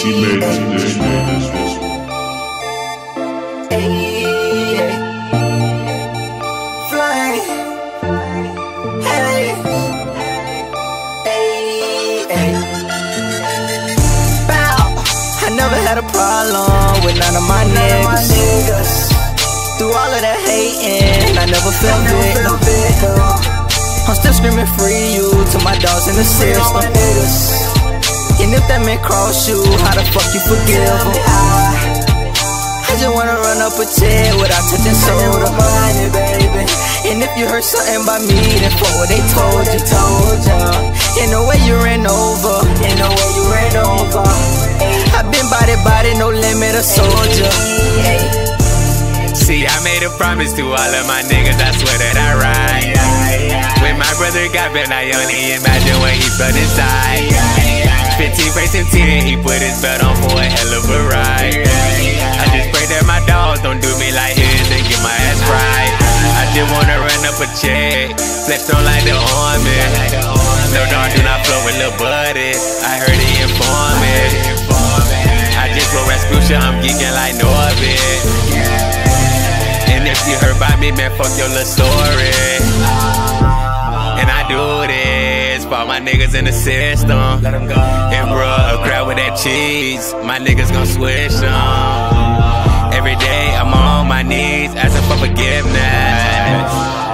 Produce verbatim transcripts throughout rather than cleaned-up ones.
She made this, she made this, this one. Never had a problem with none of my niggas. Through all of that hating, I never felt victim. I'm still screaming free you to my dogs in the system. And if that man cross you, how the fuck you forgive him? I just wanna run up a check without touching soda. And if you heard something about me, then fuck what they told you. In the way you ran over, in the way you ran over. I've been body, body, no limit, a soldier. See, I made a promise to all of my niggas, I swear that I ride. When my brother got bent, I only imagine what he felt inside. fifteen racing ten, he put his belt on for a hell of a ride. I just pray that my dogs don't do me like his and get my ass fried. I just wanna run up a check, flex on like the army. No dog do not flow with Lil Buddy, I heard he informed me. I just wrote Rasputia, I'm geeking like Norbit. And if you heard about me, man, fuck your little story. And I do this for all my niggas in the system. And bruh, a crowd with that cheese, my niggas gon' switch them. Every day I'm on my knees, asking for forgiveness.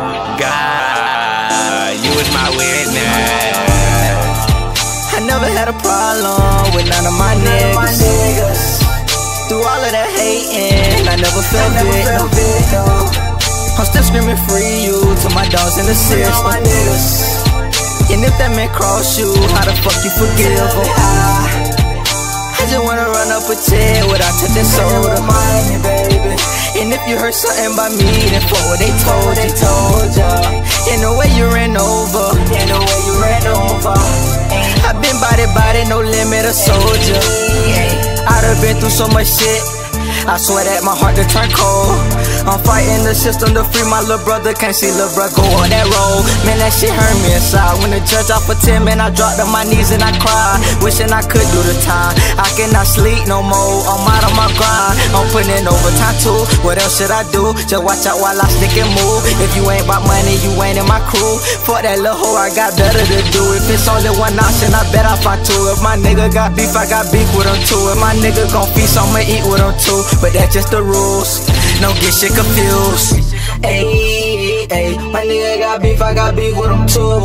God, you is my witness. I never had a problem with none of my niggas. Through all of that hating, I never felt victim. I'm still screaming free you to my dogs in the system. And if that man cross you, how the fuck you forgive him? I just wanna run up a check without touching soda. And if you heard something about me, then fuck what they told you. In the way you ran over, in the way you ran over. I've been body, body, no limit, a soldier. I done been through so much shit, I swear that my heart to turn cold. I'm fighting the system to free my little brother. Can't see little bro go on that road. Man, that shit hurt me inside. When the judge off for ten, man, I dropped on my knees and I cried, wishing I could do the time. I cannot sleep no more, I'm out on my grind. I'm putting in overtime too, what else should I do? Just watch out while I stick and move. If you ain't about money, you ain't in my crew. Fuck that little hoe, I got better to do. If it's only one option, I bet I find two. If my nigga got beef, I got beef with him too. If my nigga gon' feast, I'ma eat with him too. But that's just the rules, don't get shit confused. Ayy, ayy, my nigga got beef, I got beef with him too.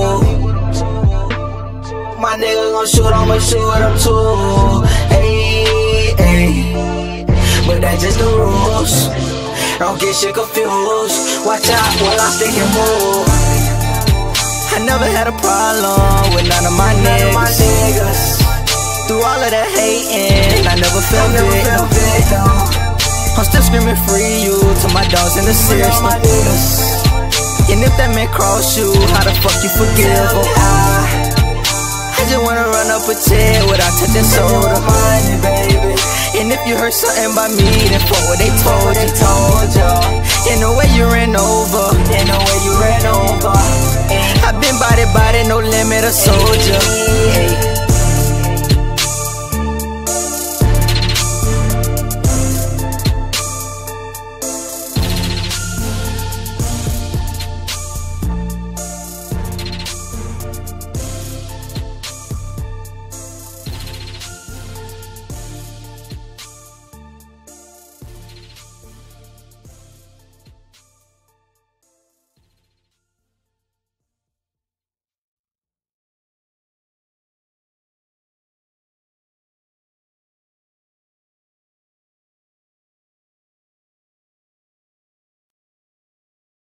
My nigga gon' shoot, I'ma shoot with him too. Ayy, ayy, but that's just the rules, don't get shit confused. Watch out while I stick and move. I never had a problem with none of my niggas. Through all of that hating, I never felt victim. I'm still screaming free you to my dogs in the system. And if that man cross you, how the fuck you forgive him? I just wanna run up a check without touching soda. And if you heard something about me, then fuck what they told you. In the way you ran over, in the way you ran over. I've been body, body, no limit, a soldier.